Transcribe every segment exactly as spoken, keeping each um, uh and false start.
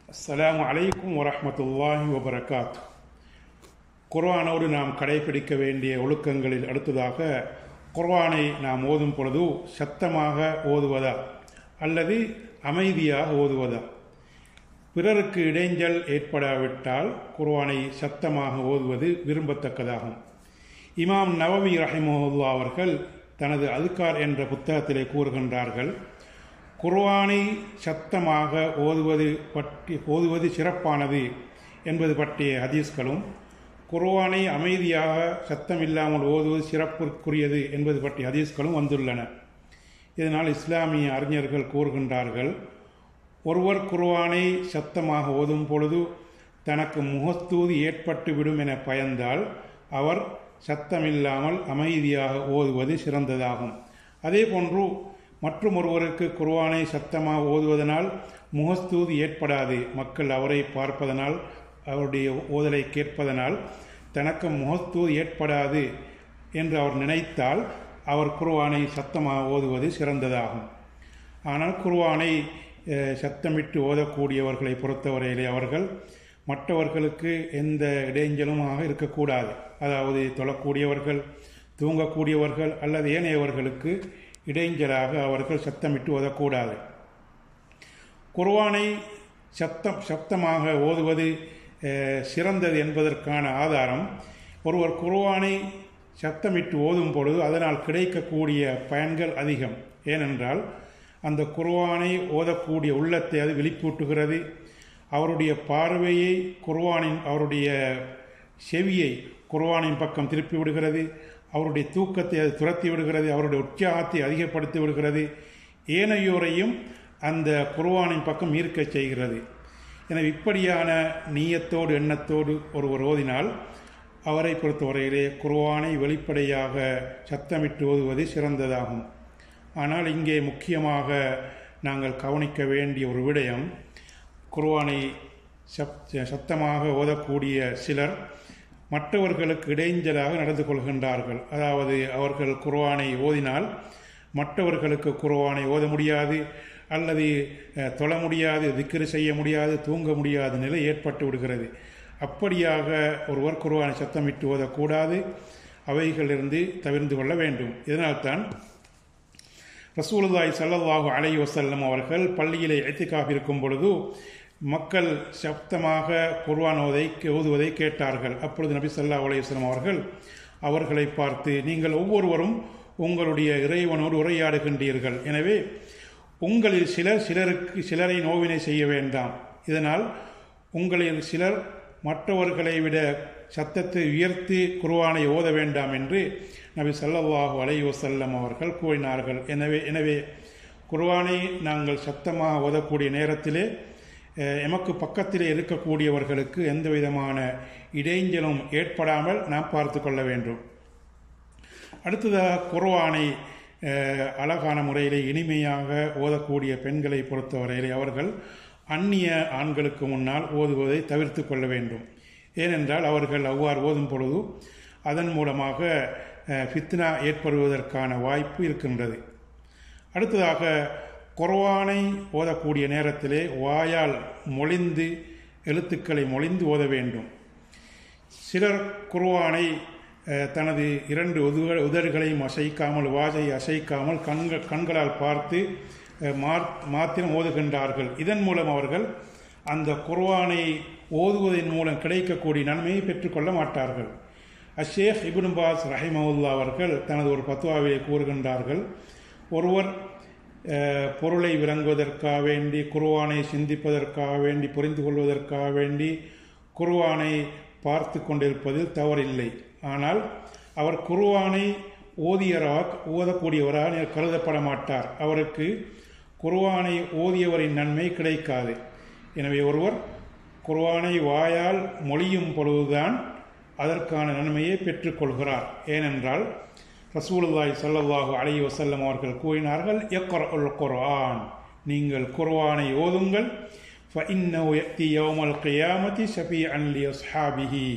அஸ்ஸலாமு அலைக்கும் வரஹ்மத்துல்லாஹி வபரகாத்து. குர்ஆனோடு நாம் கடைபிடிக்க வேண்டிய ஒழுக்கங்களில் அடுத்ததாக, குர்ஆனை நாம் ஓதும் பொழுது சத்தமாக ஓதுவதா அல்லது அமைதியாக ஓதுவதா? பிறருக்கு இடைஞ்சல் ஏற்படாவிட்டால் குர்ஆனை சத்தமாக ஓதுவது விரும்பத்தக்கதாகும். இமாம் நவவி ரஹிமஹுல்லா அவர்கள் தனது அதுகார் என்ற புத்தகத்திலே கூறுகின்றார்கள், குர்ஆனை சத்தமாக ஓதுவது பற்றி ஓதுவது சிறப்பானது என்பது பற்றிய ஹதீஸ்களும், குர்ஆனை அமைதியாக சத்தமில்லாமல் ஓதுவது சிறப்புக்குரியது என்பது பற்றிய ஹதீஸ்களும் வந்துள்ளன. இதனால் இஸ்லாமிய அறிஞர்கள் கூறுகின்றார்கள், ஒருவர் குர்ஆனை சத்தமாக ஓதும் பொழுது தனக்கு முகஸ்தூதி ஏற்பட்டுவிடும் என பயந்தால் அவர் சத்தமில்லாமல் அமைதியாக ஓதுவது சிறந்ததாகும். அதே போன்று மற்றும் ஒருவருக்கு குர்ஆனை சத்தமாக ஓதுவதனால் முகஸ்தூதி ஏற்படாது. மக்கள் அவரை பார்ப்பதனால், அவருடைய ஓதலை கேட்பதனால் தனக்கு முகஸ்தூதி ஏற்படாது என்று அவர் நினைத்தால் அவர் குர்ஆனை சத்தமாக ஓதுவது சிறந்ததாகும். ஆனால் குர்ஆனை சத்தமிட்டு ஓதக்கூடியவர்களை பொறுத்தவரையிலே அவர்கள் மற்றவர்களுக்கு எந்த இடைஞ்சலுமாக இருக்கக்கூடாது. அதாவது தொழக்கூடியவர்கள், தூங்கக்கூடியவர்கள் அல்லது ஏனையவர்களுக்கு இடைஞ்சலாக அவர்கள் சத்தமிட்டு ஓதக்கூடாது. குர்ஆனை சத்தம் சத்தமாக ஓதுவது சிறந்தது என்பதற்கான ஆதாரம், ஒருவர் குர்ஆனை சத்தமிட்டு ஓதும் பொழுது அதனால் கிடைக்கக்கூடிய பயன்கள் அதிகம். ஏனென்றால் அந்த குர்ஆனை ஓதக்கூடிய உள்ளத்தை அது விழிப்பூட்டுகிறது. அவருடைய பார்வையை குர்ஆனின், அவருடைய செவியை குர்ஆனின் பக்கம் திருப்பி விடுகிறது. அவருடைய தூக்கத்தை அது துரத்தி விடுகிறது. அவருடைய உற்சாகத்தை அதிகப்படுத்தி விடுகிறது. ஏனையோரையும் அந்த குர்ஆனின் பக்கம் ஈர்க்க செய்கிறது. எனவே இப்படியான நீயத்தோடு எண்ணத்தோடு ஒருவர் ஓதினால் அவரை பொறுத்தவரையிலே குர்ஆனை வெளிப்படையாக சத்தமிட்டு ஓதுவது சிறந்ததாகும். ஆனால் இங்கே முக்கியமாக நாங்கள் கவனிக்க வேண்டிய ஒரு விடயம், குர்ஆனை சத்தமாக ஓதக்கூடிய சிலர் மற்றவர்களுக்கு இடைஞ்சலாக நடந்து கொள்கின்றார்கள். அதாவது அவர்கள் குர்ஆனை ஓதினால் மற்றவர்களுக்கு குர்ஆனை ஓத முடியாது, அல்லது தொழ முடியாது, திக்ர் செய்ய முடியாது, தூங்க முடியாத நிலை ஏற்பட்டு விடுகிறது. அப்படியாக ஒருவர் குர்ஆனை சத்தமிட்டு ஓதக்கூடாது. அவைகளிலிருந்து தவிர்த்து கொள்ள வேண்டும். இதனால்தான் ரசூலுல்லாஹி ஸல்லல்லாஹு அலைஹி வஸல்லம் அவர்கள் பள்ளியிலே இத்திகாஃப் இருக்கும் பொழுது மக்கள் சப்தமாக குர்ஆன் ஓதை ஓதுவதை கேட்டார்கள். அப்பொழுது நபி ஸல்லல்லாஹு அலைஹி வஸல்லம் அவர்கள் அவர்களை பார்த்து, நீங்கள் ஒவ்வொருவரும் உங்களுடைய இறைவனோடு உரையாடுகின்றீர்கள். எனவே உங்களில் சிலர் சிலருக்கு சிலரை நோவினை செய்ய வேண்டாம். இதனால் உங்களில் சிலர் மற்றவர்களை விட சத்தத்தை உயர்த்தி குர்ஆனை ஓத வேண்டாம் என்று நபி ஸல்லல்லாஹு அலைஹி வஸல்லம் அவர்கள் கூறினார்கள். எனவே எனவே குர்ஆனை நாங்கள் சத்தமாக ஓதக்கூடிய நேரத்திலே எமக்கு பக்கத்திலே இருக்கக்கூடியவர்களுக்கு எந்த விதமான இடைஞ்சலும் ஏற்படாமல் நாம் பார்த்து கொள்ள வேண்டும். அடுத்ததாக, குர்ஆனை அழகான முறையிலே இனிமையாக ஓதக்கூடிய பெண்களை பொறுத்தவரையிலே அவர்கள் அந்நிய ஆண்களுக்கு முன்னால் ஓதுவதை தவிர்த்து கொள்ள வேண்டும். ஏனென்றால் அவர்கள் அவ்வாறு ஓதும் பொழுது அதன் மூலமாக ஃபித்னா ஏற்படுவதற்கான வாய்ப்பு இருக்கின்றது. அடுத்ததாக, குர்ஆனை ஓதக்கூடிய நேரத்திலே வாயால் மொழிந்து எழுத்துக்களை மொழிந்து ஓத வேண்டும். சிலர் குர்ஆனை தனது இரண்டு உதடு உதடுகளையும் அசைக்காமல், வாயை அசைக்காமல் கண்கள் கண்களால் பார்த்து மாத்திரம் ஓதுகின்றார்கள். இதன் மூலம் அவர்கள் அந்த குர்ஆனை ஓதுவதன் மூலம் கிடைக்கக்கூடிய நன்மையை பெற்றுக்கொள்ள மாட்டார்கள். அஷேக் இப்னு பாஸ் ரஹிமஹுல்லா அவர்கள் தனது ஒரு பத்வாவிலே கூறுகின்றார்கள், ஒருவர் பொருளை விளங்குவதற்காக வேண்டி, குர்ஆனை சிந்திப்பதற்காக வேண்டி, புரிந்து கொள்வதற்காக வேண்டி குர்ஆனை பார்த்து கொண்டிருப்பதில் தவறில்லை. ஆனால் அவர் குர்ஆனை ஓதியராக ஓதக்கூடியவராக கருதப்பட மாட்டார். அவருக்கு குர்ஆனை ஓதியவரின் நன்மை கிடைக்காது. எனவே ஒருவர் குர்ஆனை வாயால் மொழியும் பொழுதுதான் அதற்கான நன்மையை பெற்றுக்கொள்கிறார். ஏனென்றால் ரசூலுல்லாஹி ஸல்லல்லாஹு அலைஹி வஸல்லம் அவர்கள் கூறினார்கள், இக்ரஉல் குர்ஆன், நீங்கள் குர்ஆனை ஓதுங்கள், ஃபஇன்னஹு யஅதி யௌமல் கியாமத்தி ஷஃபீஅன் லி அஸ்ஹாபிஹி,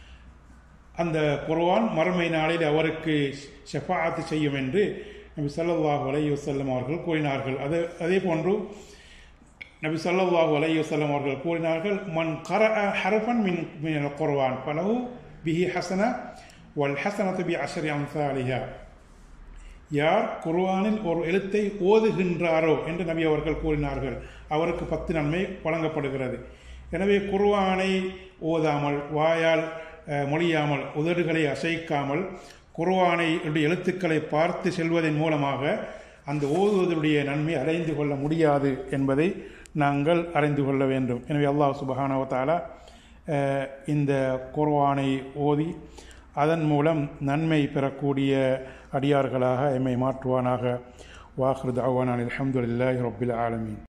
அந்த குர்ஆன் மறுமை நாளில் அவருக்கு ஷஃபாஅத் செய்யும் என்று நபி ஸல்லல்லாஹு அலைஹி வஸல்லம் அவர்கள் கூறினார்கள். அதே அதே போன்று நபி ஸல்லல்லாஹு அலைஹி வஸல்லம் அவர்கள் கூறினார்கள், மன் கரஅ ஹர்ஃபன் மின் மினல் குர்ஆன் ஃபலஹு பிஹி ஹஸனா வல் ஹஸனத்து பி அஷ்ரி அம்சாலிஹா. யார் குர்ஆனில் ஒரு எழுத்தை ஓதுகின்றாரோ என்று நபி அவர்கள் கூறினார்கள், அவருக்கு பத்து நன்மை வழங்கப்படுகிறது. எனவே குர்ஆனை ஓதாமல், வாயால் மொழியாமல், உதடுகளை அசைக்காமல் குர்ஆனை எழுத்துக்களை பார்த்து செல்வதன் மூலமாக அந்த ஓதுவதனுடைய நன்மை அடைந்து கொள்ள முடியாது என்பதை நாங்கள் அறிந்து கொள்ள வேண்டும். எனவே அல்லாஹ் சுப்ஹானஹு வ தஆலா இந்த குர்ஆனை ஓதி அதன் மூலம் நன்மை பெறக்கூடிய அடியார்களாக எம்மை மாற்றுவானாக. வாஹிரு தஅவானா அல்ஹம்துலில்லாஹி ரப்பில் ஆலமீன்.